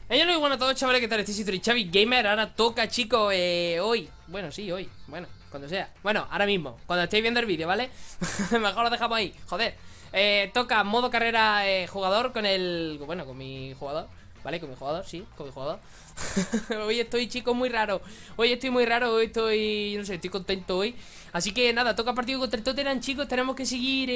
Muy bueno a todos, chavales, ¿qué tal? Este es Xavi Gamer. Ahora toca, chicos, hoy. Bueno, sí, hoy. Bueno, cuando sea. Bueno, ahora mismo, cuando estéis viendo el vídeo, ¿vale? Mejor lo dejamos ahí, joder. Toca modo carrera jugador con el... Bueno, con mi jugador, ¿vale? Con mi jugador, sí, con mi jugador. Hoy estoy, chicos, muy raro. Hoy estoy muy raro, hoy estoy... No sé, estoy contento hoy. Así que nada, toca partido contra el Tottenham, chicos. Tenemos que seguir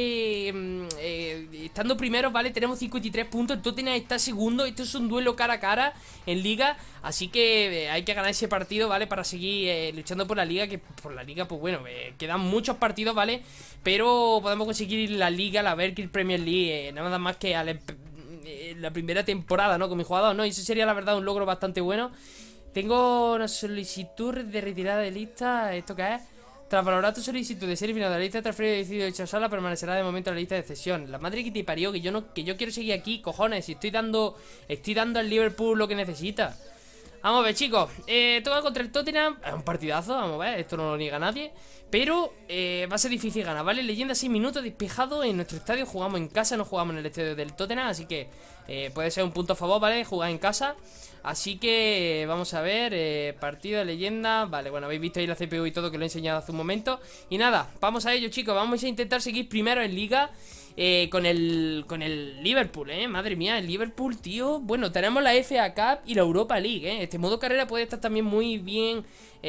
estando primeros, ¿vale? Tenemos 53 puntos, el Tottenham está segundo. Esto es un duelo cara a cara en Liga. Así que hay que ganar ese partido, ¿vale? Para seguir luchando por la Liga. Que por la Liga, pues bueno, quedan muchos partidos, ¿vale? Pero podemos conseguir la Liga, la Berkshire Premier League, nada más que la primera temporada, ¿no? Con mi jugador, ¿no? Y eso sería la verdad un logro bastante bueno. Tengo una solicitud de retirada de lista. ¿Esto qué es? Tras valorar tu solicitud de ser eliminado de la lista de transferencia, he decidido echar sala, permanecerá de momento en la lista de cesión. La madre que te parió, que yo quiero seguir aquí, cojones. Si estoy dando al Liverpool lo que necesita. Vamos a ver, chicos, toca contra el Tottenham. Es un partidazo, vamos a ver, esto no lo niega nadie. Pero va a ser difícil ganar, ¿vale? Leyenda 6 minutos, despejado en nuestro estadio. Jugamos en casa, no jugamos en el estadio del Tottenham. Así que puede ser un punto a favor, ¿vale? Jugar en casa. Así que vamos a ver, partido de leyenda. Vale, bueno, habéis visto ahí la CPU y todo, que lo he enseñado hace un momento. Y nada, vamos a ello, chicos. Vamos a intentar seguir primero en Liga. Con el Liverpool, madre mía, el Liverpool, tío. Bueno, tenemos la FA Cup y la Europa League, Este modo carrera puede estar también muy bien,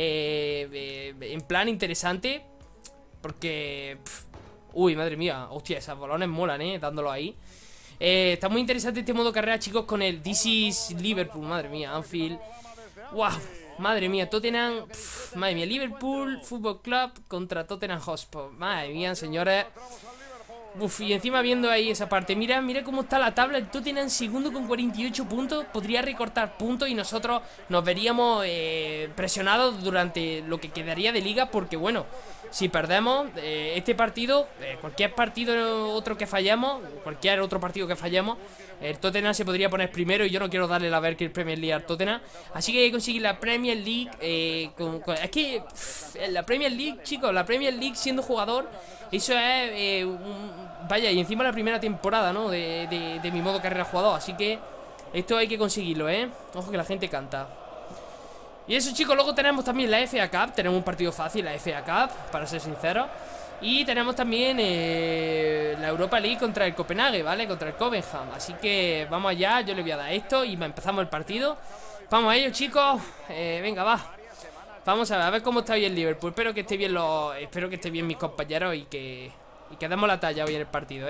en plan interesante. Porque uy, madre mía, hostia, esos balones molan, dándolo ahí. Está muy interesante este modo carrera, chicos, con el This is Liverpool, madre mía, Anfield. Wow, madre mía, Tottenham, madre mía, Liverpool Fútbol Club contra Tottenham Hotspur. Madre mía, señores. Uf, y encima viendo ahí esa parte, mira cómo está la tabla. El Tottenham segundo con 48 puntos. Podría recortar puntos y nosotros nos veríamos presionados durante lo que quedaría de liga. Porque bueno, si perdemos este partido, cualquier partido otro que fallemos, cualquier otro partido que fallemos, el Tottenham se podría poner primero. Y yo no quiero darle la Berkshire Premier League al Tottenham. Así que hay que conseguir la Premier League, es que la Premier League, chicos, la Premier League siendo jugador, eso es vaya, y encima la primera temporada, ¿no? De mi modo carrera jugador. Así que esto hay que conseguirlo, Ojo que la gente canta. Y eso, chicos, luego tenemos también la FA Cup. Tenemos un partido fácil, la FA Cup, para ser sinceros. Y tenemos también la Europa League contra el Copenhague, ¿vale? Contra el Copenhagen. Así que vamos allá, yo le voy a dar esto y empezamos el partido. Vamos a ello, chicos. Venga, va. Vamos a ver cómo está hoy el Liverpool. Espero que esté bien mis compañeros y que demos la talla hoy en el partido,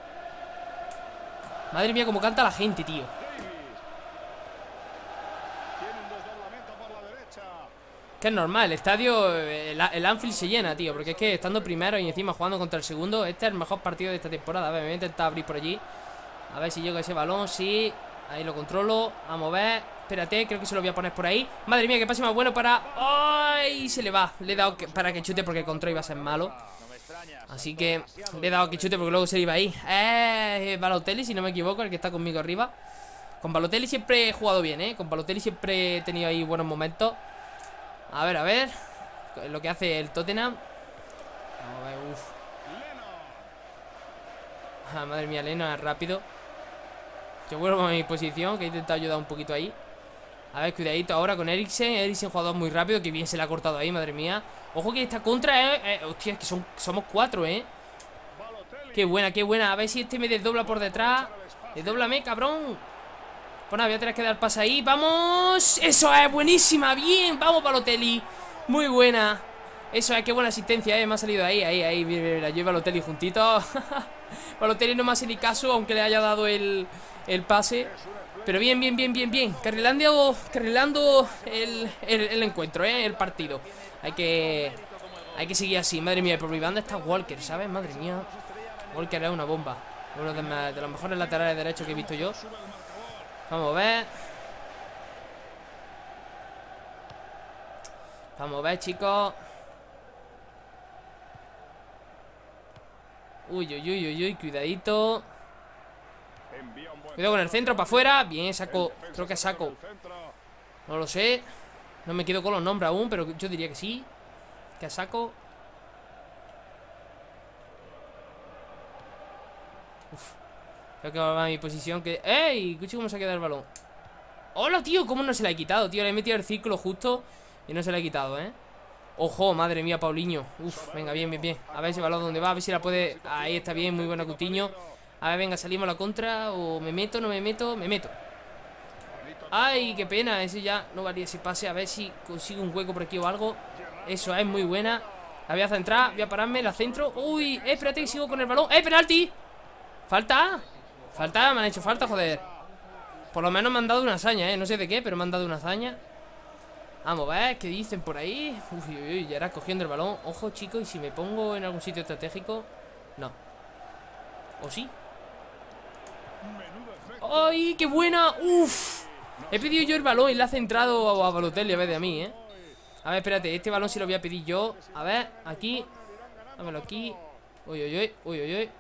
Madre mía, cómo canta la gente, tío. Que es normal, el estadio, el Anfield se llena, tío. Porque es que estando primero y encima jugando contra el segundo, este es el mejor partido de esta temporada. A ver, me voy a intentar abrir por allí. A ver si llega ese balón, sí. Ahí lo controlo, vamos a ver. Espérate, creo que se lo voy a poner por ahí. Madre mía, que pase más bueno para... ¡Ay! Se le va, le he dado para que chute porque el control iba a ser malo. Así que le he dado que chute porque luego se iba ahí. Balotelli, si no me equivoco, el que está conmigo arriba. Con Balotelli siempre he jugado bien, Con Balotelli siempre he tenido ahí buenos momentos. A ver lo que hace el Tottenham. Vamos a ver, madre mía, Leno es rápido. Yo vuelvo a mi posición, que he intentado ayudar un poquito ahí. A ver, cuidadito ahora con Eriksen. Eriksen, jugador muy rápido, que bien se le ha cortado ahí, madre mía. Ojo que esta contra, hostia, es que somos 4, Qué buena, qué buena. A ver si este me desdobla por detrás. Desdóblame, cabrón. Pues nada, voy a tener que dar pase ahí. ¡Vamos! ¡Eso es! ¡Buenísima! ¡Bien! ¡Vamos, Balotelli! Muy buena. Eso es, qué buena asistencia, Me ha salido ahí. Mira, yo y Balotelli juntitos. Balotelli no me hace ni caso, aunque le haya dado el pase. Pero bien. Carrilando el encuentro, el partido. Hay que seguir así. Madre mía, por mi banda está Walker, ¿sabes? Madre mía. Walker es una bomba. Uno de los mejores laterales derechos que he visto yo. Vamos a ver. Vamos a ver, chicos. Uy, cuidadito. Cuidado con el centro, para afuera. Bien, saco, creo que saco. No lo sé. No me quedo con los nombres aún, pero yo diría que sí. Que saco. Uf. Creo que va a mi posición que... ¡Ey! Escucha cómo se ha quedado el balón. ¡Hola, tío! ¿Cómo no se la he quitado, tío? Le he metido el círculo justo y no se la he quitado, ¿eh? Ojo, madre mía, Paulinho. Uf, venga, bien, bien, bien. A ver ese balón dónde va, a ver si la puede... Ahí está bien, muy buena Coutinho. A ver, venga, salimos a la contra. O me meto, no me meto, me meto. Ay, qué pena, ese ya no valía ese pase. A ver si consigo un hueco por aquí o algo. Eso es muy buena. La voy a centrar, voy a pararme, la centro. Uy, espérate que sigo con el balón. Penalti. Falta. Falta, me han hecho falta, joder. Por lo menos me han dado una hazaña, no sé de qué, pero me han dado una hazaña. Vamos a ver, ¿qué dicen por ahí? Uy, uy, uy, ya era cogiendo el balón. Ojo, chicos, y si me pongo en algún sitio estratégico. No. ¿O sí? ¡Ay, qué buena! ¡Uf! He pedido yo el balón y le ha centrado a Balotelli a vez de a mí, A ver, espérate, este balón sí lo voy a pedir yo. A ver, aquí. Dámelo aquí. Uy, uy, uy, uy, uy, uy.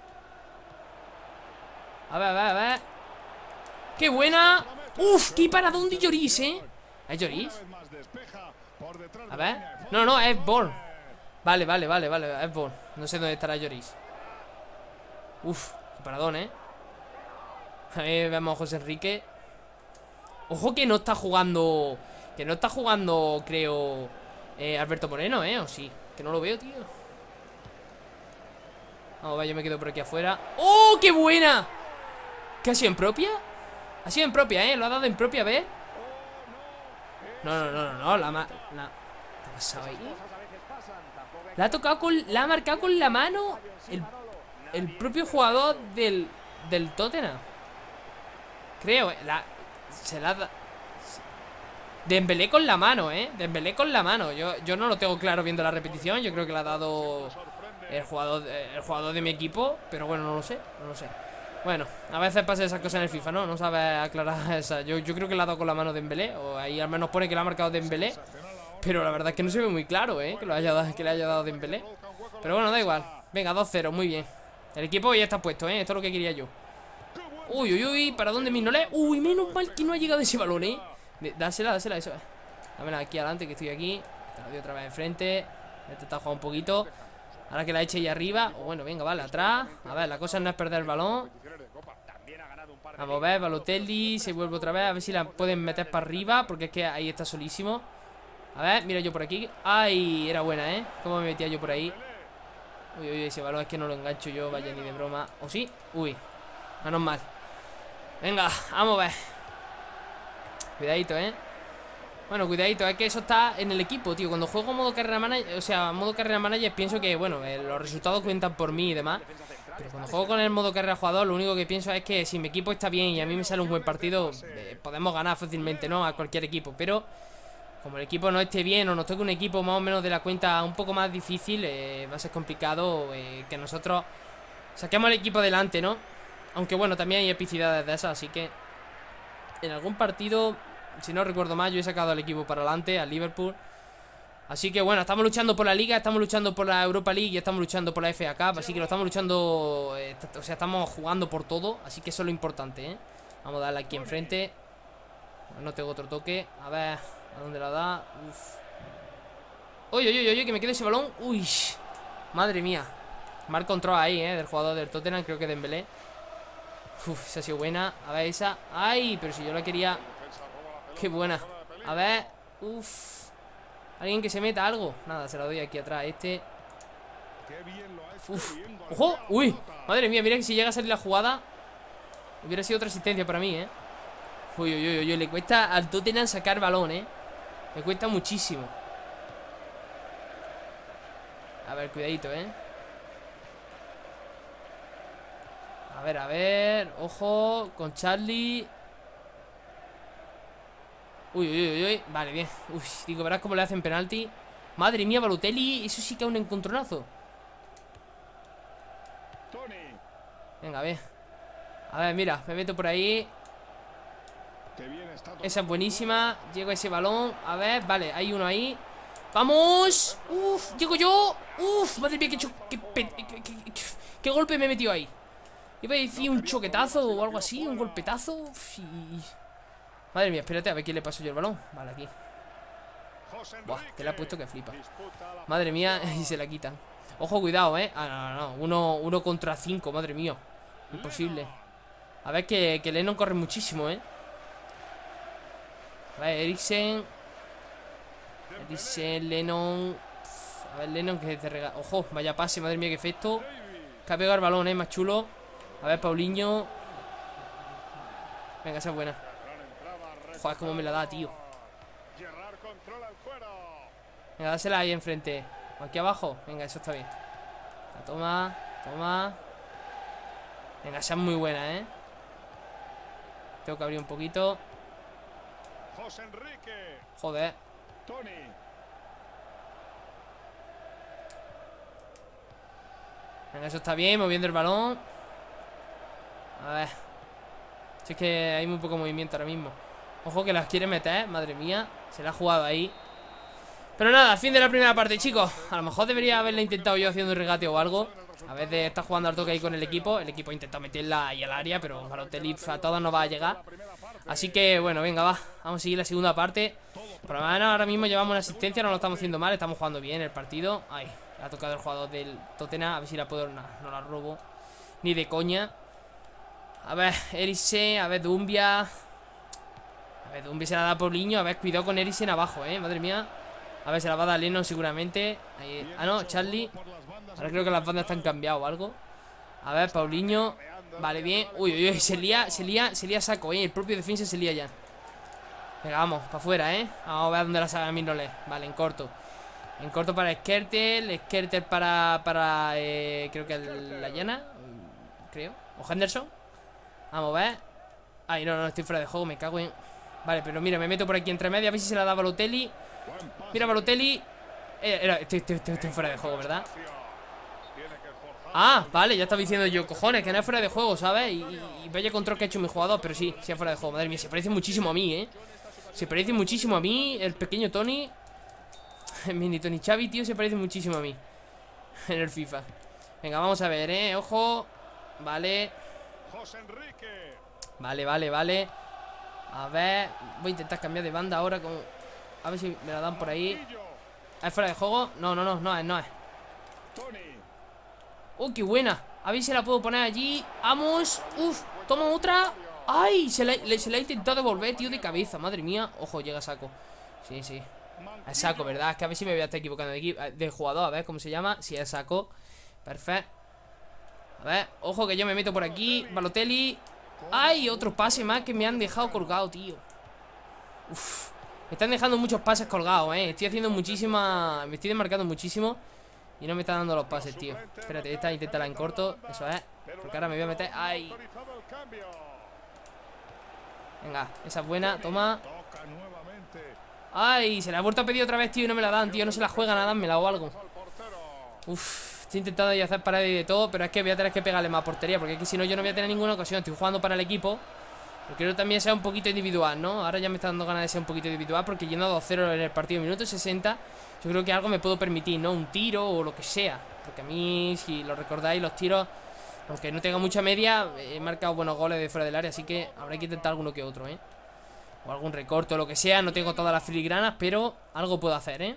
A ver, a ver, a ver. ¡Qué buena! ¡Uf! ¡Qué paradón de Lloris, ¿Es Lloris? A ver. No, no, es Born. Vale, vale, vale, vale, es Born. No sé dónde estará Lloris. Uf, qué paradón, Ahí vemos a José Enrique. Ojo que no está jugando. Que no está jugando, creo, Alberto Moreno, ¿o sí? Que no lo veo, tío. Vamos a ver, yo me quedo por aquí afuera. ¡Oh, qué buena! ¿Qué ha sido en propia? Ha sido en propia, Lo ha dado en propia, ¿ves? No, no, no, no, ¿Qué ha pasado ahí? La ha tocado con... La ha marcado con la mano el propio jugador del Tottenham. Creo, se la da... Dembélé con la mano, Dembélé con la mano. Yo no lo tengo claro viendo la repetición. Yo creo que la ha dado el jugador de mi equipo. Pero bueno, no lo sé, no lo sé. Bueno, a veces pasa esas cosas en el FIFA, ¿no? No sabes aclarar esa. Yo creo que la ha dado con la mano Dembélé. O ahí al menos pone que la ha marcado Dembélé. Pero la verdad es que no se ve muy claro, que le haya dado Dembélé. Pero bueno, da igual. Venga, 2-0, muy bien. El equipo ya está puesto, esto es lo que quería yo. Uy, uy, uy, ¿para dónde Mignolet? Uy, menos mal que no ha llegado ese balón, Dásela, dásela, eso. Dámela aquí adelante, que estoy aquí. Te la doy otra vez enfrente. He intentado jugar un poquito. Ahora que la eche ahí arriba. Bueno, venga, vale, atrás. A ver, la cosa no es perder el balón. Vamos a ver, Balotelli. Se vuelve otra vez, a ver si la pueden meter para arriba. Porque es que ahí está solísimo. A ver, mira yo por aquí. Ay, era buena, ¿Cómo me metía yo por ahí? Uy, uy, ese balón es que no lo engancho yo. Vaya, ni de broma. ¿O sí? Uy, menos mal. Venga, vamos a ver. Cuidadito, Bueno, cuidadito, es que eso está en el equipo, tío. Cuando juego modo carrera manager, o sea, modo carrera manager, pienso que, bueno, los resultados cuentan por mí y demás. Pero cuando juego con el modo carrera jugador, lo único que pienso es que si mi equipo está bien y a mí me sale un buen partido, podemos ganar fácilmente, ¿no? A cualquier equipo. Pero como el equipo no esté bien o nos toque un equipo más o menos de la cuenta un poco más difícil, va a ser complicado que nosotros saquemos el equipo adelante, ¿no? Aunque bueno, también hay epicidades de esas, así que en algún partido, si no recuerdo mal, yo he sacado al equipo para adelante, al Liverpool. Así que bueno, estamos luchando por la Liga, estamos luchando por la Europa League y estamos luchando por la FA Cup. Así que lo estamos luchando, o sea, estamos jugando por todo. Así que eso es lo importante, Vamos a darle aquí enfrente. No tengo otro toque. A ver, ¿a dónde la da? Uf. Uy, uy, uy, uy, que me quede ese balón. Uy, madre mía. Mal control ahí, del jugador del Tottenham, creo que Dembélé. Uf, esa ha sido buena. A ver, esa. Ay, pero si yo la quería. Qué buena. A ver, uf. Alguien que se meta algo. Nada, se la doy aquí atrás a este. Uf. ¡Ojo! ¡Uy! Madre mía, mira que si llega a salir la jugada hubiera sido otra asistencia para mí, Uy, uy, uy, uy. Le cuesta al Tottenham sacar balón, Le cuesta muchísimo. A ver, cuidadito, a ver, ojo, con Charlie. Uy, uy, uy, uy, vale, bien. Uy, digo, verás cómo le hacen penalti. Madre mía, Balotelli, eso sí que es un encontronazo. Venga, a ver, mira, me meto por ahí. Esa es buenísima. Llego a ese balón, a ver, vale, hay uno ahí. ¡Vamos! ¡Uf! ¡Llego yo! ¡Uf! Madre mía, qué golpe me he metido ahí. Iba a decir un choquetazo o algo así, un golpetazo. Uf, madre mía, espérate a ver quién le paso yo el balón. Vale, aquí. Buah, que le ha puesto que flipa. Madre mía, y se la quitan. Ojo, cuidado, Ah, no, no. Uno contra 5, madre mía. Imposible. A ver que Lennon corre muchísimo, ver, Eriksen. Eriksen, Lennon. A ver, Lennon que se regala. Ojo, vaya pase, madre mía, qué efecto. Que ha pegado el balón, más chulo. A ver, Paulinho. Venga, esa es buena. Joder, cómo me la da, tío. Venga, dásela ahí enfrente. O aquí abajo. Venga, eso está bien. La toma, toma. Venga, esa es muy buena, ¿eh? Tengo que abrir un poquito. Joder. Venga, eso está bien, moviendo el balón. A ver. Si es que hay muy poco movimiento ahora mismo. Ojo que las quiere meter, madre mía. Se la ha jugado ahí. Pero nada, fin de la primera parte, chicos. A lo mejor debería haberla intentado yo haciendo un regate o algo. A vez de estar jugando al toque ahí con el equipo. El equipo ha intentado meterla ahí al área, pero Balotelli a todas no va a llegar. Así que, bueno, venga, va. Vamos a seguir la segunda parte. Por lo menos ahora mismo llevamos una asistencia. No lo estamos haciendo mal, estamos jugando bien el partido. Ay, ha tocado el jugador del Tottenham. A ver si la puedo... no la robo ni de coña. A ver, Eriksen, a ver, Dumbia. A ver, Dumbia se la da por Paulinho. A ver, cuidado con Eriksen abajo, madre mía. A ver, se la va a dar Lennon seguramente. Ahí. Ah, no, Charlie. Ahora creo que las bandas están cambiadas o algo. A ver, Paulinho. Vale, bien. Uy, uy, uy, se lía saco, el propio defensa se lía ya. Venga, vamos, para afuera, Vamos a ver dónde la saca Mignolet. Vale, en corto. En corto para Skrtel. Skrtel para creo que la llana. Creo. O Henderson. Vamos a ver. Ay, no, estoy fuera de juego, me cago en... Vale, pero mira, me meto por aquí entre medio. A ver si se la da Balotelli. Mira, Balotelli. Estoy fuera de juego, ¿verdad? Ah, vale, ya estaba diciendo yo, cojones, que no es fuera de juego, ¿sabes? Y vaya control que ha hecho mi jugador. Pero sí, sí es fuera de juego, madre mía, se parece muchísimo a mí, Se parece muchísimo a mí, el pequeño Tony. El mini Tony Xavi, tío, se parece muchísimo a mí en el FIFA. Venga, vamos a ver, ojo. Vale. Vale. A ver, voy a intentar cambiar de banda ahora con... A ver si me la dan por ahí. ¿Es fuera de juego? No es. ¡Oh, qué buena! A ver si la puedo poner allí. ¡Vamos! ¡Uf! ¡Toma otra! ¡Ay! Se la ha intentado devolver, tío, de cabeza. Madre mía. Ojo, llega a saco. Sí. Es saco, ¿verdad? Es que a ver si me voy a estar equivocando de jugador. A ver cómo se llama. Si es saco. Perfecto. A ver, ojo que yo me meto por aquí. Balotelli. ¡Ay! Otro pase más que me han dejado colgado, tío. Uf. Me están dejando muchos pases colgados, Estoy haciendo muchísima... Me estoy desmarcando muchísimo. Y no me están dando los pases, tío. Espérate, esta inténtala en corto. Eso es. Porque ahora me voy a meter... ¡Ay! Venga, esa es buena. Toma. ¡Ay! Se la ha vuelto a pedir otra vez, tío. Y no me la dan, tío. No se la juegan a dármela o algo. Uf. Estoy intentando ya hacer paredes y de todo. Pero es que voy a tener que pegarle más portería. Porque es que si no, yo no voy a tener ninguna ocasión. Estoy jugando para el equipo. Pero quiero también ser un poquito individual, ¿no? Ahora ya me está dando ganas de ser un poquito individual. Porque yendo a 2-0 en el partido minuto 60, yo creo que algo me puedo permitir, ¿no? Un tiro o lo que sea. Porque a mí, si lo recordáis, los tiros, aunque no tenga mucha media, he marcado buenos goles de fuera del área. Así que habrá que intentar alguno que otro, O algún recorte o lo que sea. No tengo todas las filigranas, pero algo puedo hacer,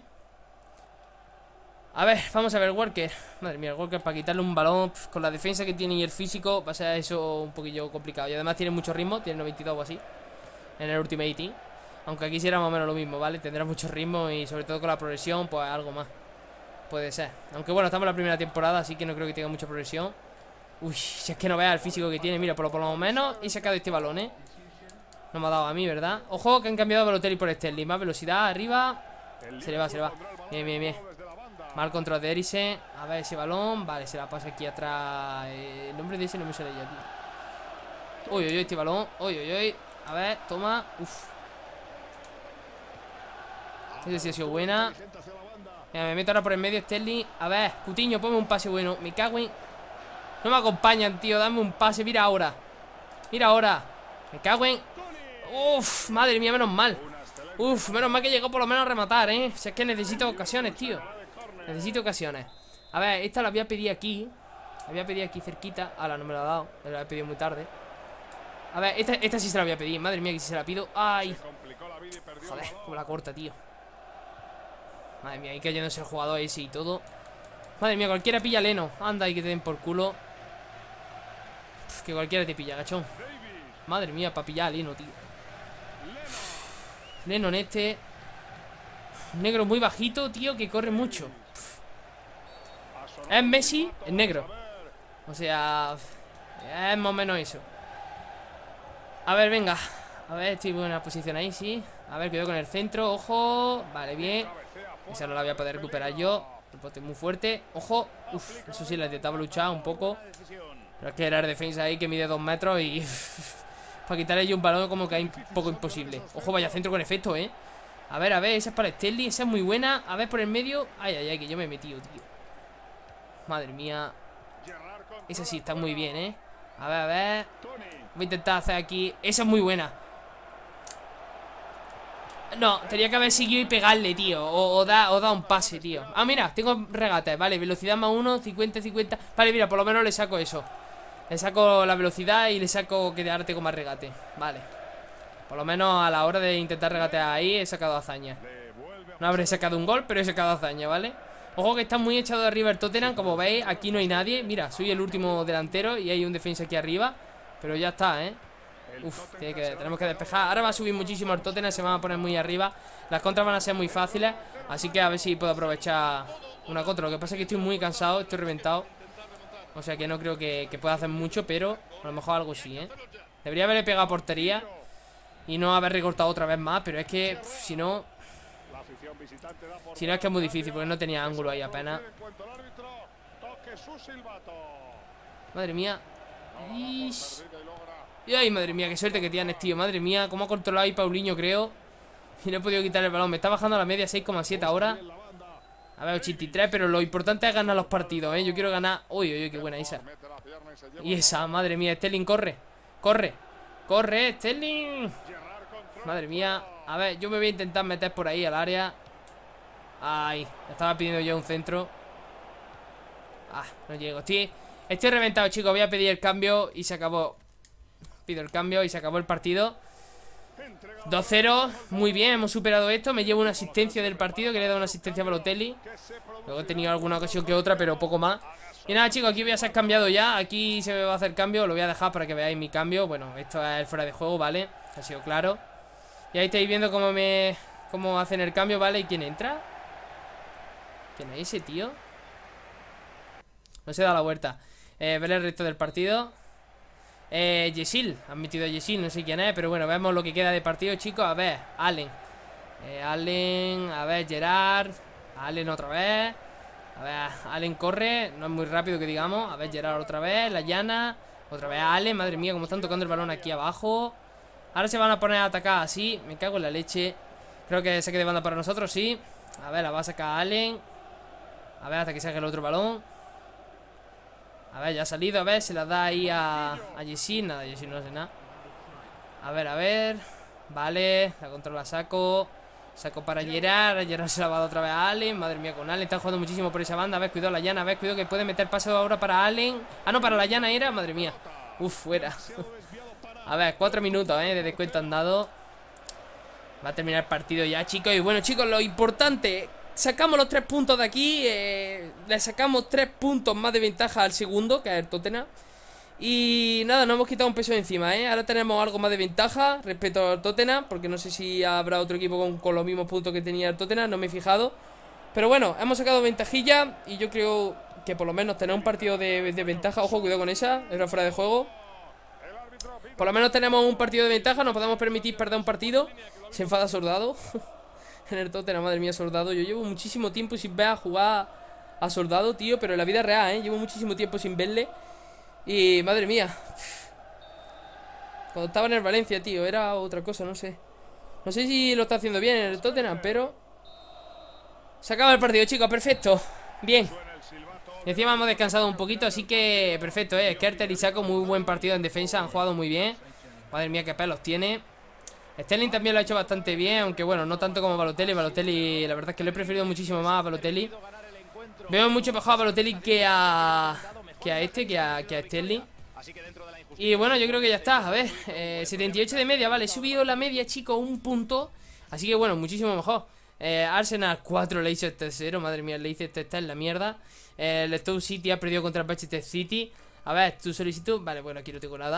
A ver, vamos a ver Walker. Madre mía, el Walker para quitarle un balón con la defensa que tiene y el físico va a ser eso un poquillo complicado. Y además tiene mucho ritmo, tiene 92 o así en el Ultimate Team. Aunque aquí será más o menos lo mismo, ¿vale? Tendrá mucho ritmo y sobre todo con la progresión, pues algo más puede ser. Aunque bueno, estamos en la primera temporada, así que no creo que tenga mucha progresión. Uy, si es que no veas el físico que tiene. Mira, por lo menos he sacado este balón, No me ha dado a mí, ¿verdad? Ojo, que han cambiado a Balotelli por Sterling. Más velocidad, arriba. Se le va. Bien. Mal control de Eriksen. A ver ese balón. Vale, se la pasa aquí atrás. El nombre de ese no me sale ya, tío. Uy, este balón. Uy. A ver, toma. Uf. Esa sí ha sido buena. Mira, me meto ahora por el medio, Sterling. A ver, Coutinho, ponme un pase bueno. Me cago en... No me acompañan, tío. Dame un pase. Mira ahora. Me cago en... Uf, madre mía, menos mal. Uf, menos mal que llegó por lo menos a rematar, Si es que necesito ocasiones, tío. Necesito ocasiones. A ver, esta la voy a pedir aquí. La voy a pedir aquí cerquita. Ahora no me la ha dado. Me la he pedido muy tarde. A ver, esta sí se la voy a pedir. Madre mía, que si se la pido. ¡Ay! Joder, como la corta, tío. Madre mía, ahí cayéndose el jugador ese y todo. Madre mía, cualquiera pilla a Leno. Anda, y que te den por culo. Que cualquiera te pilla, gachón. Madre mía, para pillar a Leno, tío. Lennon este. Un negro muy bajito, tío, que corre mucho. Es Messi, es negro. O sea, es más o menos eso. A ver, venga. A ver, estoy en buena posición ahí, sí. A ver, cuidado con el centro, ojo. Vale, bien. Esa no la voy a poder recuperar yo. El poste muy fuerte, ojo. Uf, eso sí, la intentaba luchar un poco. Pero es que era el defensa ahí que mide 2 metros y... para quitarle yo un balón como que es un poco imposible. Ojo, vaya centro con efecto, A ver, esa es para Sterling, esa es muy buena. A ver, por el medio. Ay, ay, ay, que yo me he metido, tío. Madre mía. Esa sí está muy bien, A ver, a ver. Voy a intentar hacer aquí. Esa es muy buena. No, tenía que haber seguido y pegarle, tío. O da un pase, tío. Ah, mira, tengo regates, vale. Velocidad más 1, 50, 50. Vale, mira, por lo menos le saco eso. Le saco la velocidad y le saco que ahora tengo más regate. Vale. Por lo menos a la hora de intentar regatear ahí he sacado hazaña. No habré sacado un gol, pero he sacado hazaña, ¿vale? Ojo que está muy echado de arriba el Tottenham. Como veis, aquí no hay nadie. Mira, soy el último delantero y hay un defensa aquí arriba. Pero ya está, Uf, tenemos que despejar. Ahora va a subir muchísimo el Tottenham, se van a poner muy arriba. Las contras van a ser muy fáciles. Así que a ver si puedo aprovechar una contra. Lo que pasa es que estoy muy cansado, estoy reventado. O sea que no creo que pueda hacer mucho, pero a lo mejor algo sí, Debería haberle pegado a portería y no haber recortado otra vez más. Pero es que, si no es que es muy difícil, porque no tenía ángulo ahí apenas. Madre mía. Y ay, madre mía, qué suerte que tienes, tío. Madre mía, cómo ha controlado ahí Paulinho, creo. Y no he podido quitar el balón. Me está bajando a la media 6,7 ahora. A ver, 83, pero lo importante es ganar los partidos, Yo quiero ganar. Uy, uy, uy, qué buena esa. Y esa, madre mía, Sterling, corre. Corre, corre, Sterling. Madre mía. A ver, yo me voy a intentar meter por ahí al área. Ay, estaba pidiendo ya un centro. Ah, no llego. Estoy reventado, chicos. Voy a pedir el cambio y se acabó. Pido el cambio y se acabó el partido. 2-0, muy bien, hemos superado esto. Me llevo una asistencia del partido, que le he dado una asistencia a Balotelli. Luego he tenido alguna ocasión que otra, pero poco más. Y nada, chicos, aquí voy a ser cambiado ya. Aquí se me va a hacer cambio, lo voy a dejar para que veáis mi cambio. Bueno, esto es el fuera de juego, ¿vale? Ha sido claro. Y ahí estáis viendo cómo hacen el cambio, ¿vale? ¿Y quién entra? ¿Quién es ese, tío? No se da la vuelta. Ver el resto del partido. Yesil, han metido a Yesil, no sé quién es, pero bueno, vemos lo que queda de partido, chicos. A ver, Allen, a ver, Gerard, Allen otra vez. A ver, Allen corre, no es muy rápido que digamos. A ver, Gerard otra vez, la llana. Otra vez Allen, madre mía, como están tocando el balón aquí abajo. Ahora se van a poner a atacar así, me cago en la leche. Creo que saque de banda para nosotros, sí. A ver, la va a sacar Allen. A ver, hasta que saque el otro balón. A ver, ya ha salido, a ver, se la da ahí a Yesil. Nada, Yesil no hace nada. A ver. Vale, la controla Saco. Saco para Gerard. Gerard se la va a dar otra vez a Allen. Madre mía, con Allen están jugando muchísimo por esa banda. A ver, cuidado la llana, a ver, cuidado que puede meter paso ahora para Allen. Ah, no, para la llana era, madre mía. Uf, fuera. A ver, 4 minutos, de descuento han dado. Va a terminar el partido ya, chicos. Y bueno, chicos, lo importante, sacamos los 3 puntos de aquí. Le sacamos 3 puntos más de ventaja al segundo, que es el Tottenham. Y nada, nos hemos quitado un peso de encima, Ahora tenemos algo más de ventaja respecto al Tottenham, porque no sé si habrá otro equipo con los mismos puntos que tenía el Tottenham, no me he fijado. Pero bueno, hemos sacado ventajilla. Y yo creo que por lo menos tener un partido de ventaja. Ojo, cuidado con esa, era fuera de juego. Por lo menos tenemos un partido de ventaja. Nos podemos permitir perder un partido. Se enfada Soldado en el Tottenham, madre mía, Soldado. Yo llevo muchísimo tiempo sin ver a jugar a Soldado, tío, pero en la vida real, llevo muchísimo tiempo sin verle. Y madre mía, cuando estaba en el Valencia, tío, era otra cosa, no sé. No sé si lo está haciendo bien en el Tottenham, pero se acaba el partido, chicos, perfecto. Bien. Y encima hemos descansado un poquito, así que perfecto, Skrtel y Saco, muy buen partido en defensa. Han jugado muy bien. Madre mía, qué pelos tiene. Sterling también lo ha hecho bastante bien, aunque bueno, no tanto como Balotelli. Balotelli, la verdad es que lo he preferido muchísimo más a Balotelli. Veo mucho mejor a Balotelli que a Sterling. Y bueno, yo creo que ya está. A ver, 78 de media, vale. He subido la media, chicos, un punto. Así que bueno, muchísimo mejor. Arsenal 4, Leicester 0. Madre mía, el Leicester está en la mierda. El Stoke City ha perdido contra el Manchester City. A ver, tu solicitud. Vale, bueno, aquí no tengo nada.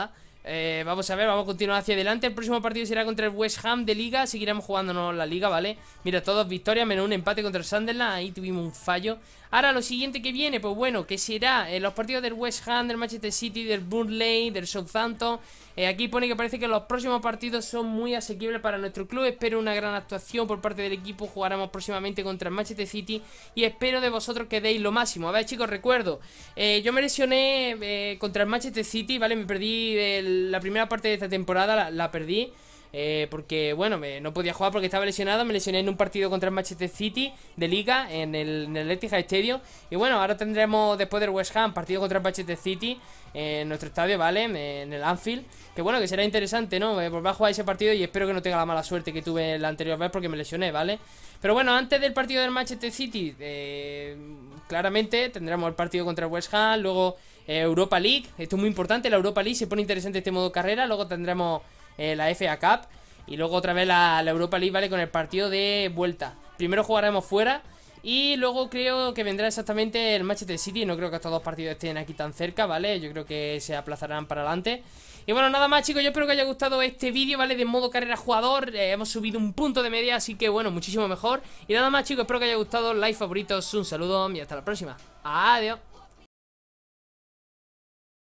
Vamos a ver, vamos a continuar hacia adelante. El próximo partido será contra el West Ham de Liga. Seguiremos jugándonos la Liga, ¿vale? Mira, todos victorias, menos un empate contra el Sunderland. Ahí tuvimos un fallo. Ahora lo siguiente que viene, pues bueno, que será los partidos del West Ham, del Manchester City, del Burnley, del Southampton. Aquí pone que parece que los próximos partidos son muy asequibles para nuestro club. Espero una gran actuación por parte del equipo. Jugaremos próximamente contra el Manchester City y espero de vosotros que deis lo máximo. A ver, chicos, recuerdo, yo me lesioné contra el Manchester City, ¿vale? Me perdí la primera parte de esta temporada, la perdí. Porque, bueno, no podía jugar porque estaba lesionado. Me lesioné en un partido contra el Manchester City de Liga en el Etihad Stadium. Y bueno, ahora tendremos después del West Ham partido contra el Manchester City en nuestro estadio, ¿vale? En el Anfield. Que bueno, que será interesante, ¿no? Volver a jugar ese partido y espero que no tenga la mala suerte que tuve la anterior vez porque me lesioné, ¿vale? Pero bueno, antes del partido del Manchester City, claramente tendremos el partido contra el West Ham. Luego Europa League. Esto es muy importante, la Europa League. Se pone interesante este modo carrera. Luego tendremos la FA Cup y luego otra vez la Europa League, ¿vale? Con el partido de vuelta. Primero jugaremos fuera y luego creo que vendrá exactamente el Manchester City. No creo que estos dos partidos estén aquí tan cerca, ¿vale? Yo creo que se aplazarán para adelante. Y bueno, nada más, chicos, yo espero que haya gustado este vídeo, ¿vale? De modo carrera jugador. Hemos subido un punto de media, así que bueno, muchísimo mejor. Y nada más, chicos, espero que haya gustado. Like, favoritos, un saludo y hasta la próxima. Adiós.